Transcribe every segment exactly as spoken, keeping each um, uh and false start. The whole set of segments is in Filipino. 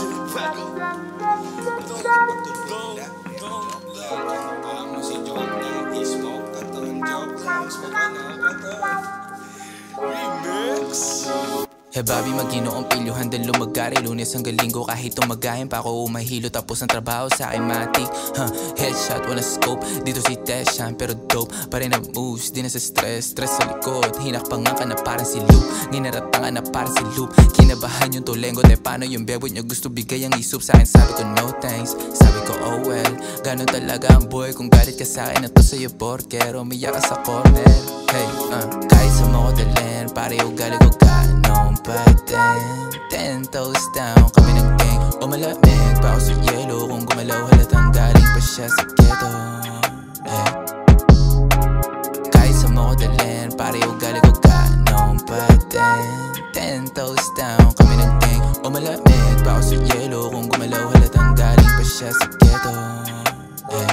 Hey Bobby, mag-inoong pilyo, handang lumagari Lunes hanggang linggo kahit tumagahin pa ako umahilo. Tapos ang trabaho sa akin matik, huh? Headshot, wala scope. Dito si Teshan, pero dope pa rin ang moves, di na sa stress. Stress sa likod, hinakpangan ka na parang si Luke. Ninaratangan na parang si Luke. Kinabahan yung tulengo, de paano yung bebot nyo gusto bigay ang isup sa akin. Sabi ko no thanks, sabi ko oh well. Ganon talaga ang boy, kung galit ka sa akin, ito sa'yo porkero. Umiyak ka sa corner, hey, uh kahit sa mga dalhin, pare ugali ko ganon pa din. Ten toes down, kami ng gang. O malamig pa ako sa yelo, kung gumalaw halatang galing pa siya sa ghetto, eh. Kahit sa mga dalhin, pare ugali ko ganon pa din. Ten toes down, kami ng gang. O malamig pa ako sa yelo, kung gumalaw halatang galing pa siya sa ghetto, eh.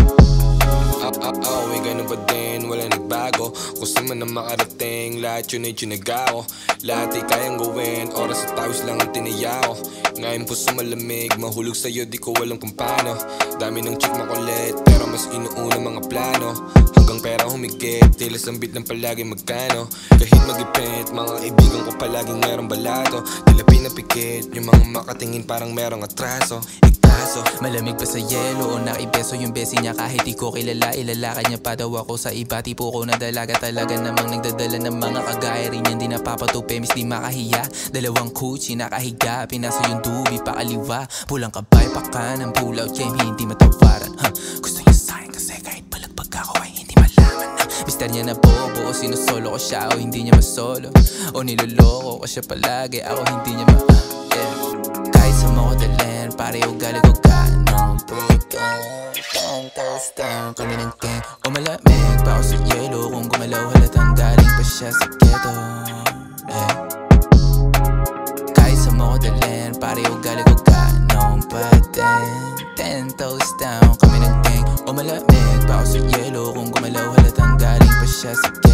Oo, eh, ganun pa din, wala nagbago. Kung saan man na makarating, lahat yun ay tsinagaw. Lahat ay kayang gawin, oras at tawis lang ang tinayaw. Ngayon po sa malamig, mahulog sa'yo, di ko alam kung paano. Dami ng chick makulit, pero mas inuuna mga plano. Hanggang pera humigit, tila sambit ng palagi magkano. Kahit mag-ipit, mga kaibigan ko palaging merong balato. Tila pinapikit, yung mga makatingin parang merong atraso. Ikaso, malamig pa sa yelo o naibeso yung besi niya kahit di ko kilala. Ilalakad niya pa daw ako sa iba, tipo ko na dalaga. Talaga namang nagdadala ng mga kagaya rin yan. Di napapatupi, mis di makahiya. Dalawang kuchi nakahiga, pinasa yung dubi pakaliwa. Pulang kabay pa kanan, pull out game, hindi matawaran, huh? Gusto niya sa'kin kasi kahit palagbag ako ay hindi malaman na mister niya na bobo o sinusolo ko siya o hindi niya masolo. O niloloko ko siya palagi, ako hindi niya ma uh, yeah. Kahit sa mga dalhin, pare ugali ko ganon broken. Ten toes down, kami ng gang. O malamig pa ako sa yelo, kung gumalaw halatang galing pa siya sa ghetto, eh. Kahit sa mga dalhin, pare ugali ko ganon pa din. Ten toes down, kami ng gang. O malamig pa ako sa yelo, kung gumalaw halatang galing pa siya sa ghetto.